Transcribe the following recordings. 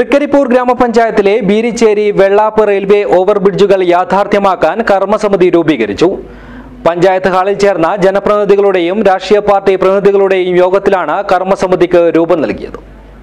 തൃക്കരിപ്പൂർ ഗ്രാമപഞ്ചായത്തിലെ ബീരിച്ചേരി വെള്ളാപ്പ് റെയിൽവേ ഓവർബ്രിഡ്ജുകൾ യാഥാർത്ഥ്യമാക്കാൻ കർമ്മസമിതി രൂപീകരിച്ചു. പഞ്ചായത്ത് ഹാളിൽ ചേർന്ന ജനപ്രതിനിധികളുടെയും രാഷ്ട്രീയ പാർട്ടി പ്രതിനിധികളുടെയും യോഗത്തിലാണ് കർമ്മസമിതിക്ക് രൂപം നൽകിയത്.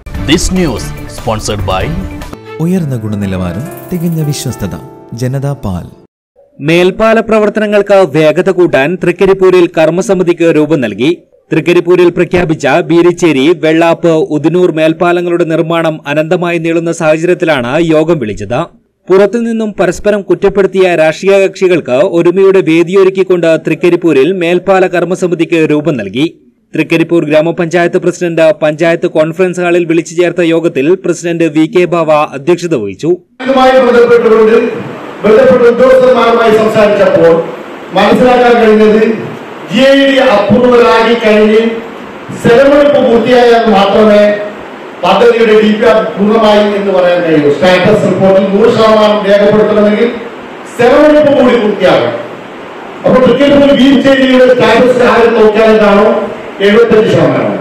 ഉയർന്ന ഗുണനിലവാരം, തികഞ്ഞ വിശ്വസ്തത, ജനതാ പാൽ. മേൽപ്പാല പ്രവർത്തനങ്ങൾക്ക് വേഗത കൂട്ടാൻ തൃക്കരിപ്പൂരിൽ കർമ്മസമിതിക്ക് രൂപം നൽകി. തൃക്കരിപ്പൂരിൽ പ്രഖ്യാപിച്ച ബീരിച്ചേരി, വെള്ളാപ്പ്, ഉദിനൂർ മേൽപ്പാലങ്ങളുടെ നിർമ്മാണം അനന്തമായി നീളുന്ന സാഹചര്യത്തിലാണ് യോഗം വിളിച്ചത്. പുറത്തുനിന്നും പരസ്പരം കുറ്റപ്പെടുത്തിയ രാഷ്ട്രീയ കക്ഷികൾക്ക് ഒരുമയുടെ വേദിയൊരുക്കിക്കൊണ്ട് തൃക്കരിപ്പൂരിൽ മേൽപ്പാല കർമ്മസമിതിക്ക് രൂപം നൽകി. തൃക്കരിപ്പൂർ ഗ്രാമപഞ്ചായത്ത് പ്രസിഡന്റ് പഞ്ചായത്ത് കോൺഫറൻസ് ഹാളിൽ വിളിച്ചു ചേർത്ത യോഗത്തിൽ പ്രസിഡന്റ് VK ബാവ അധ്യക്ഷത വഹിച്ചു. ഉദ്യോഗസ്ഥന്മാരുമായി സംസാരിച്ചപ്പോൾ മനസ്സിലാക്കാൻ കഴിഞ്ഞത് GID അപ്രൂവലായി കഴിഞ്ഞ് സെലവെടുപ്പ് പൂർത്തിയായാൽ മാത്രമേ പദ്ധതിയുടെ DPR പൂർണ്ണമായി എന്ന് പറയാൻ കഴിയൂ. സ്റ്റാറ്റസ് റിപ്പോർട്ടിൽ 100% രേഖപ്പെടുത്തണമെങ്കിൽ സെലവെടുപ്പ് കൂടി പൂർത്തിയാകണം. അപ്പോൾ തൃക്കരിപ്പൂർ ബീരിച്ചേരിയുടെ സ്റ്റാറ്റസ് ആരും നോക്കിയാൽ കാണോ 75%.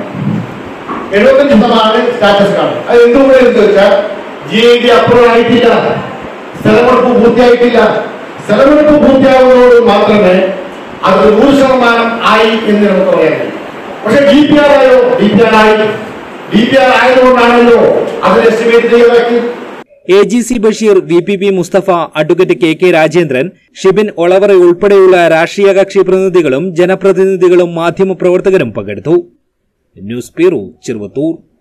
75% സ്റ്റാറ്റസ് കാണും. അത് എന്തുകൊണ്ടെന്ന് ചോദിച്ചാൽ GID അപ്രൂവൽ ആയിട്ടില്ല, സെലവെടുപ്പ് പൂർത്തിയായിട്ടില്ല. സെലവെടുപ്പ് പൂർത്തിയാകുന്നതോട് മാത്രമേ അത് 100% ആയി എന്ന് നമുക്ക് പറയാൻ കഴിയും. പക്ഷെ DPR ആയോ? DPR ആയതുകൊണ്ടാണല്ലോ അതിന് എസ്റ്റിമേറ്റ് ചെയ്യാൻ. AGC Basheer, VPP Musthafa, advocate KK Rajendran, Shibin Olavara ഉൾപ്പെടെയുള്ള രാഷ്ട്രീയ കക്ഷി പ്രതിനിധികളും ജനപ്രതിനിധികളും മാധ്യമപ്രവർത്തകരും പങ്കെടുത്തു. News bureau, Cheruvathur.